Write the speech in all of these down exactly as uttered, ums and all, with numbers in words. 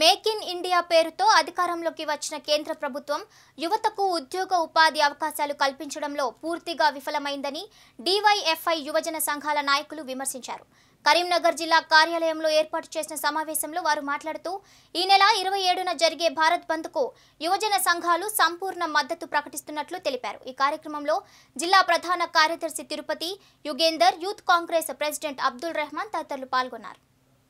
Make in India పేరుతో అధికారంలోకి వచ్చిన కేంద్ర ప్రభుత్వం యువతకు ఉద్యోగ ఉపాధి అవకాశాలు కల్పించడంలో పూర్తిగా విఫలమైందని డివైఎఫ్ఐ యువజన సంఘాల నాయకులు విమర్శించారు. కరీంనగర్ జిల్లా కార్యాలయంలో ఏర్పాటు చేసిన సమావేశంలో వారు మాట్లాడుతూ ఈ నెల ఇరవై ఏడున జరిగే భారత్ బంద్కు యువజన సంఘాలు సంపూర్ణ మద్దతు ప్రకటిస్తున్నట్లు తెలిపారు. ఈ కార్యక్రమంలో జిల్లా ప్రధాన కార్యదర్శి తిరుపతి, యుగేందర్, యూత్ కాంగ్రెస్ ప్రెసిడెంట్ అబ్దుల్ రెహమాన్ తదితరులు పాల్గొన్నారు.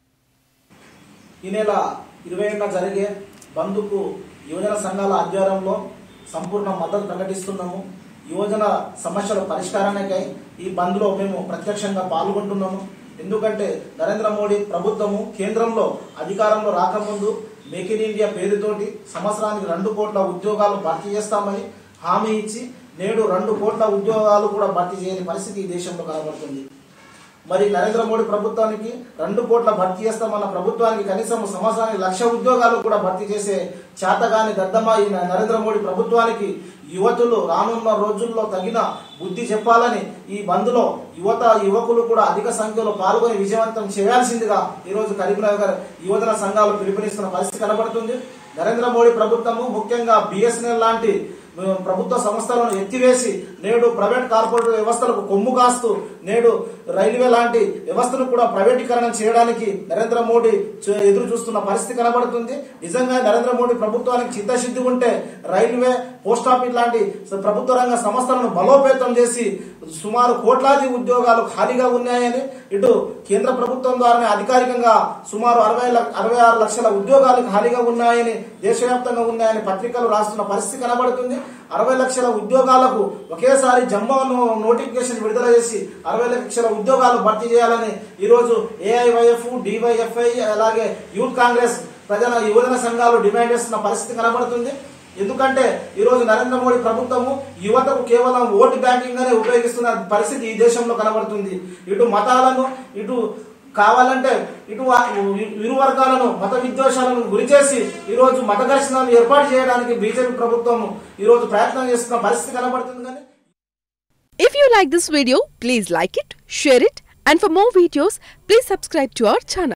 ఈ నెల ఇరవై ఏడున జరిగే బంద్కు యువజన సంఘాల ఆధ్వర్యంలో సంపూర్ణ మద్దతు ప్రకటిస్తున్నాము. యువజన సమస్యల పరిష్కారానికై ఈ బంద్లో మేము ప్రత్యక్షంగా పాల్గొంటున్నాము. ఎందుకంటే నరేంద్ర మోడీ ప్రభుత్వము కేంద్రంలో అధికారంలో రాకముందు మేక్ ఇన్ ఇండియా పేరుతోటి సంవత్సరానికి రెండు కోట్ల ఉద్యోగాలు భర్తీ చేస్తామని హామీ ఇచ్చి నేడు రెండు కోట్ల ఉద్యోగాలు కూడా భర్తీ చేయని పరిస్థితి ఈ దేశంలో కనబడుతుంది. మరి నరేంద్ర మోడీ ప్రభుత్వానికి రెండు కోట్ల భర్తీ చేస్తామన్న ప్రభుత్వానికి కనీసం సంవత్సరానికి లక్ష ఉద్యోగాలు కూడా భర్తీ చేసే చేతగాని దద్దమ్మ ఈ నరేంద్ర మోడీ ప్రభుత్వానికి యువతులు రానున్న రోజుల్లో తగిన బుద్ధి చెప్పాలని ఈ బంద్లో యువత యువకులు కూడా అధిక సంఖ్యలో పాల్గొని విజయవంతం చేయాల్సిందిగా ఈరోజు కరీంనగర్ యువజన సంఘాలు పిలుపునిస్తున్న పరిస్థితి కనబడుతుంది. నరేంద్ర మోడీ ప్రభుత్వము ముఖ్యంగా బిఎస్ఎన్ఎల్ లాంటి ప్రభుత్వ సంస్థలను ఎత్తివేసి నేడు ప్రైవేట్ కార్పొరేట్ వ్యవస్థలకు కొమ్ము కాస్తూ నేడు రైల్వే లాంటి వ్యవస్థను కూడా ప్రైవేటీకరణ చేయడానికి నరేంద్ర మోడీ ఎదురు చూస్తున్న పరిస్థితి కనబడుతుంది. నిజంగా నరేంద్ర మోడీ ప్రభుత్వానికి చిత్తశుద్ధి ఉంటే రైల్వే, పోస్ట్ ఆఫీస్ లాంటి ప్రభుత్వ రంగ సంస్థలను బలోపేతం చేసి సుమారు కోట్లాది ఉద్యోగాలు ఖాళీగా ఉన్నాయని, ఇటు కేంద్ర ప్రభుత్వం ద్వారానే అధికారికంగా సుమారు అరవై అరవై ఆరు లక్షల ఉద్యోగాలు ఖాళీగా ఉన్నాయని, దేశవ్యాప్తంగా ఉన్నాయని పత్రికలు రాస్తున్న పరిస్థితి కనబడుతుంది. అరవై లక్షల ఉద్యోగాలకు ఒకేసారి జమ్మో నోటిఫికేషన్ విడుదల చేసి అరవై లక్షల ఉద్యోగాలు భర్తీ చేయాలని ఈరోజు ఏఐవైఎఫ్, డివైఎఫ్ఐ అలాగే యూత్ కాంగ్రెస్ ప్రజల యువజన సంఘాలు డిమాండ్ చేస్తున్న పరిస్థితి కనబడుతుంది. ఎందుకంటే ఈ రోజు నరేంద్ర మోడీ ప్రభుత్వము యువతకు కేవలం ఓటు బ్యాంకింగ్ గానే ఉపయోగిస్తున్న పరిస్థితి ఈ దేశంలో కనబడుతుంది. ఇటు మతాలను ఇటు కావాలంటే ఇటు ఇరు వర్గాలను మత విద్వేషాలను గురిచేసి ఈ రోజు మత ఘర్షణలు ఏర్పాటు చేయడానికి బీజేపీ ప్రభుత్వం ఈ రోజు ప్రయత్నం చేస్తున్న పరిస్థితి కనబడుతుంది. కానీ If you like this video, please like it, share it, and for more videos, please subscribe to our channel.